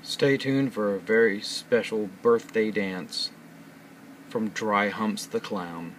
Stay tuned for a very special birthday dance from Dri-humpts The Clown.